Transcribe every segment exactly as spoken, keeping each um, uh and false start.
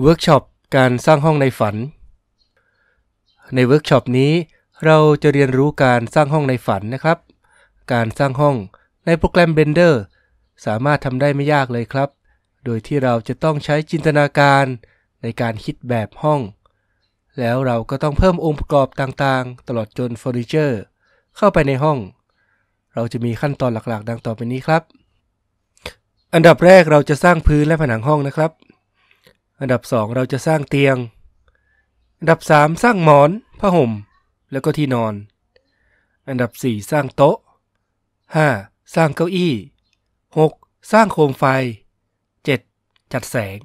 เวิร์กช็อปการสร้างห้องในฝันในเวิร์กช็อปนี้เราจะเรียนรู้การสร้างห้องในฝันนะครับการสร้างห้องในโปรแกรม Blender สามารถทำได้ไม่ยากเลยครับโดยที่เราจะต้องใช้จินตนาการในการคิดแบบห้องแล้วเราก็ต้องเพิ่มองค์ประกอบต่างๆตลอดจนเฟอร์นิเจอร์เข้าไปในห้องเราจะมีขั้นตอนหลักๆดังต่อไปนี้ครับอันดับแรกเราจะสร้างพื้นและผนังห้องนะครับอันดับสองเราจะสร้างเตียงอันดับสามสร้างหมอนผ้าห่มแล้วก็ที่นอนอันดับสี่สร้างโต๊ะห้าสร้างเก้าอี้หกสร้างโคมไฟเจ็ดจัดแสง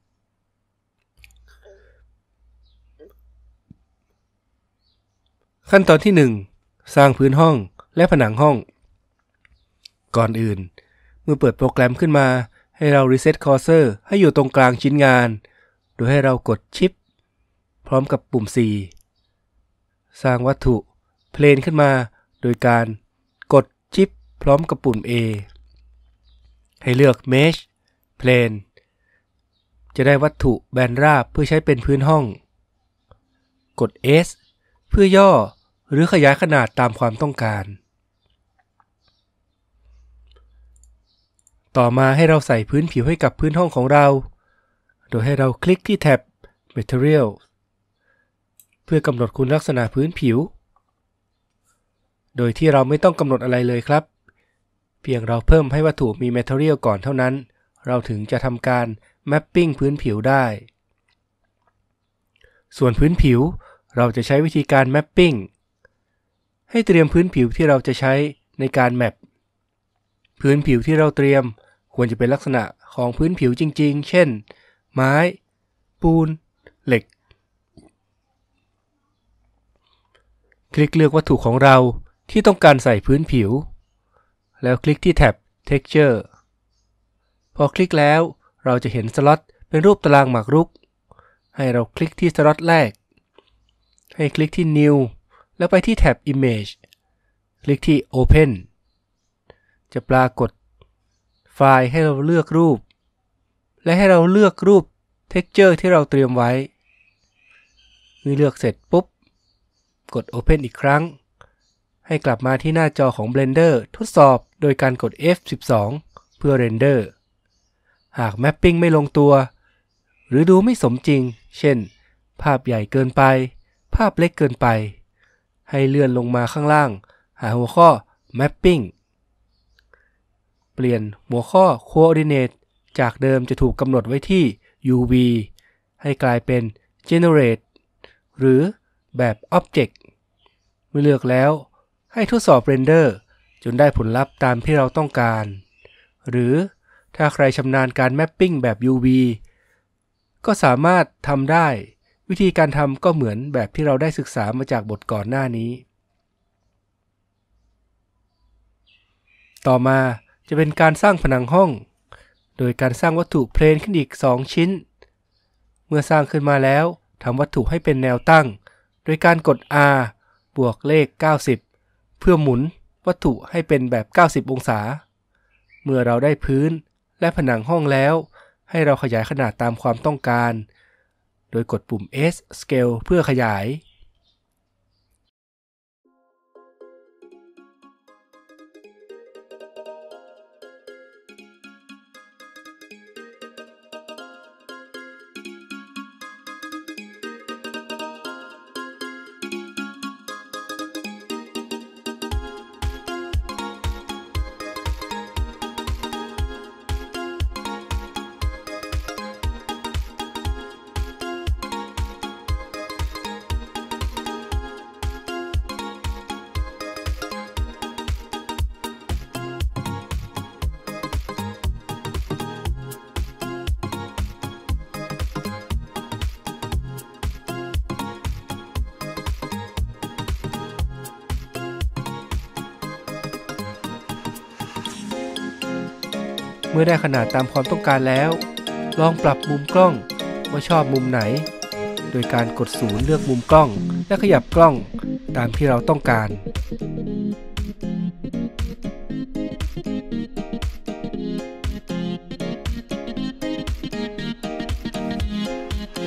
ขั้นตอนที่หนึ่งสร้างพื้นห้องและผนังห้องก่อนอื่นเมื่อเปิดโปรแกรมขึ้นมาให้เรา Reset Cursor ให้อยู่ตรงกลางชิ้นงานโดยให้เรากดชิปพร้อมกับปุ่ม C สร้างวัตถุ Plane ขึ้นมาโดยการกดชิปพร้อมกับปุ่ม A ให้เลือก Mesh Plane จะได้วัตถุแบนราบเพื่อใช้เป็นพื้นห้องกด S เพื่อย่อหรือขยายขนาดตามความต้องการต่อมาให้เราใส่พื้นผิวให้กับพื้นห้องของเราโดยให้เราคลิกที่แท็บ Material เพื่อกำหนดคุณลักษณะพื้นผิวโดยที่เราไม่ต้องกำหนดอะไรเลยครับเพียงเราเพิ่มให้วัตถุมี Material ก่อนเท่านั้นเราถึงจะทำการ Mapping พื้นผิวได้ส่วนพื้นผิวเราจะใช้วิธีการ Mapping ให้เตรียมพื้นผิวที่เราจะใช้ในการแมปพื้นผิวที่เราเตรียมควรจะเป็นลักษณะของพื้นผิวจริงๆเช่นไม้ปูนเหล็กคลิกเลือกวัตถุของเราที่ต้องการใส่พื้นผิวแล้วคลิกที่แท็บ Texture พอคลิกแล้วเราจะเห็นสล็อตเป็นรูปตารางหมากรุกให้เราคลิกที่สล็อตแรกให้คลิกที่ New แล้วไปที่แท็บ Image คลิกที่ Open จะปรากฏไฟล์ให้เราเลือกรูปและให้เราเลือกรูป Texture ที่เราเตรียมไว้เมื่อเลือกเสร็จปุ๊บกด Open อีกครั้งให้กลับมาที่หน้าจอของ Blender ทดสอบโดยการกด เอฟ สิบสอง เพื่อ Render หาก Mapping ไม่ลงตัวหรือดูไม่สมจริงเช่นภาพใหญ่เกินไปภาพเล็กเกินไปให้เลื่อนลงมาข้างล่างหาหัวข้อ Mapping เปลี่ยนหัวข้อ Coordinate จากเดิมจะถูกกำหนดไว้ที่ ยู วี ให้กลายเป็น Generate หรือแบบ Object เมื่อเลือกแล้วให้ทดสอบ Render จนได้ผลลัพธ์ตามที่เราต้องการหรือถ้าใครชำนาญการ Mapping แบบ ยู วี ก็สามารถทำได้วิธีการทำก็เหมือนแบบที่เราได้ศึกษามาจากบทก่อนหน้านี้ต่อมาจะเป็นการสร้างผนังห้องโดยการสร้างวัตถุเพลนขึ้นอีกสองชิ้นเมื่อสร้างขึ้นมาแล้วทำวัตถุให้เป็นแนวตั้งโดยการกด R บวกเลขเก้าสิบเพื่อหมุนวัตถุให้เป็นแบบเก้าสิบองศาเมื่อเราได้พื้นและผนังห้องแล้วให้เราขยายขนาดตามความต้องการโดยกดปุ่ม S Scale เพื่อขยายเมื่อได้ขนาดตามความต้องการแล้วลองปรับมุมกล้องว่าชอบมุมไหนโดยการกดศูนย์เลือกมุมกล้องและขยับกล้องตามที่เราต้องการเ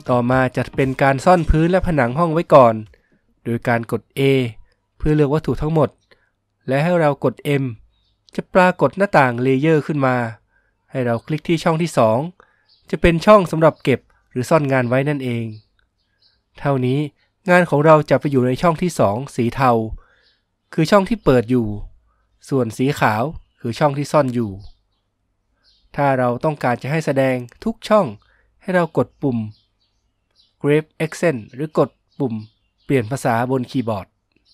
ต่อมาจะเป็นการซ่อนพื้นและผนังห้องไว้ก่อนโดยการกด A เพื่อเลือกวัตถุทั้งหมดและให้เรากด M จะปรากฏหน้าต่างเลเยอร์ขึ้นมาให้เราคลิกที่ช่องที่สองจะเป็นช่องสำหรับเก็บหรือซ่อนงานไว้นั่นเองเท่านี้งานของเราจะไปอยู่ในช่องที่สองสีเทาคือช่องที่เปิดอยู่ส่วนสีขาวคือช่องที่ซ่อนอยู่ถ้าเราต้องการจะให้แสดงทุกช่องให้เรากดปุ่ม Grab Accent หรือกดปุ่มเปลี่ยนภาษาบนคีย์บอร์ด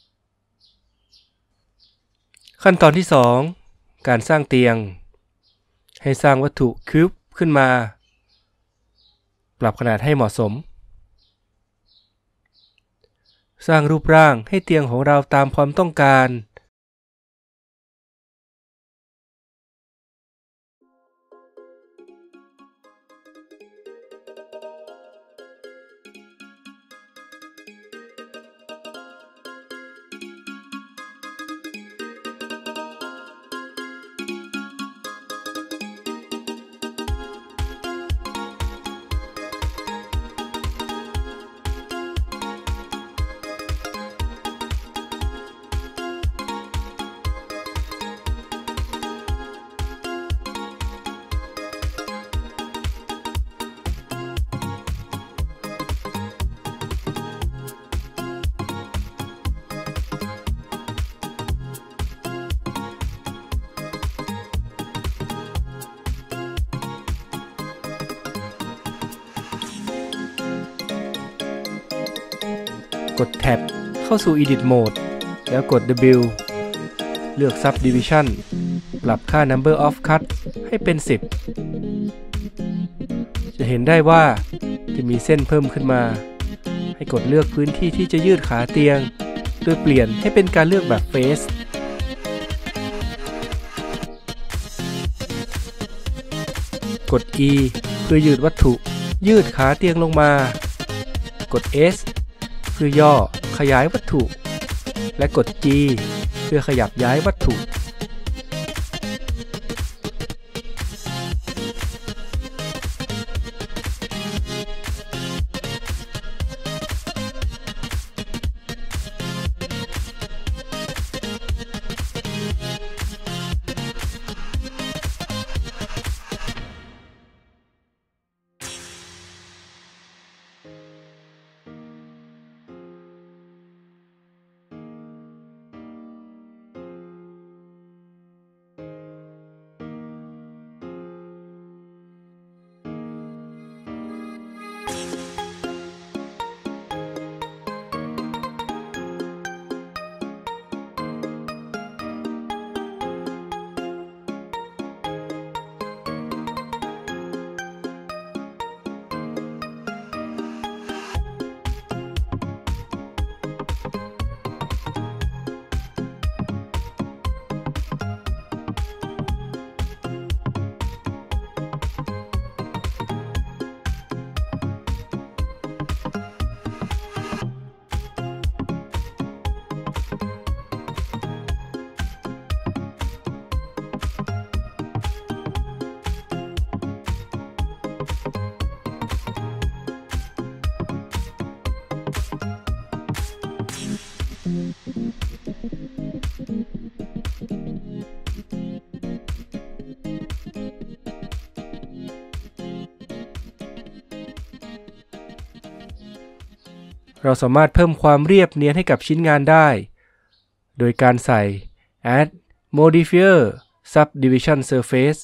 ขั้นตอนที่สองการสร้างเตียงให้สร้างวัตถุคิวบ์ขึ้นมาปรับขนาดให้เหมาะสมสร้างรูปร่างให้เตียงของเราตามความต้องการกดแท็บเข้าสู่ Edit Mode แล้วกด W เลือก Subdivision ปรับค่า Number of Cut ให้เป็นสิบจะเห็นได้ว่าจะมีเส้นเพิ่มขึ้นมาให้กดเลือกพื้นที่ที่จะยืดขาเตียงโดยเปลี่ยนให้เป็นการเลือกแบบ Face กด E เพื่อยืดวัตถุยืดขาเตียงลงมากด Sเพื่อย่อขยายวัตถุและกด G เพื่อขยับย้ายวัตถุเราสามารถเพิ่มความเรียบเนียนให้กับชิ้นงานได้โดยการใส่ Add Modifier Subdivision Surface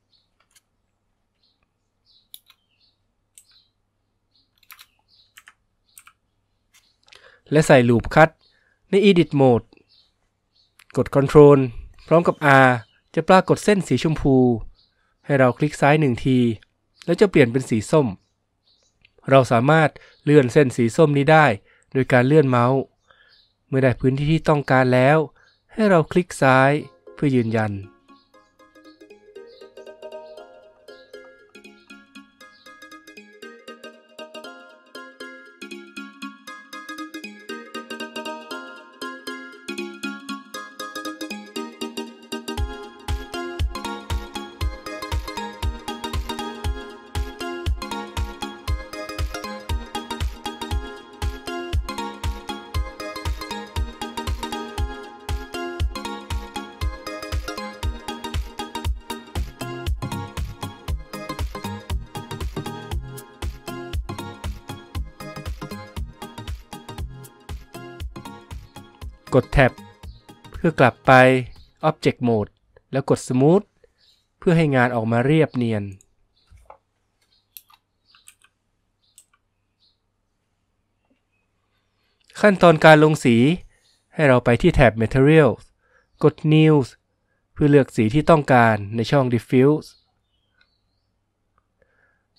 และใส่ Loop Cut ใน Edit Mode กด Ctrl พร้อมกับ R จะปรากฏเส้นสีชมพูให้เราคลิกซ้ายหนึ่งทีแล้วจะเปลี่ยนเป็นสีส้มเราสามารถเลื่อนเส้นสีส้มนี้ได้โดยการเลื่อนเมาส์เมื่อได้พื้นที่ที่ต้องการแล้วให้เราคลิกซ้ายเพื่อยืนยันกดแท็บเพื่อกลับไป Object Mode แล้วกด Smooth เพื่อให้งานออกมาเรียบเนียนขั้นตอนการลงสีให้เราไปที่แท็บ Materials กด New เพื่อเลือกสีที่ต้องการในช่อง Diffuse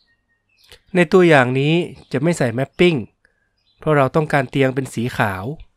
ในตัวอย่างนี้จะไม่ใส่ Mapping เพราะเราต้องการเตียงเป็นสีขาว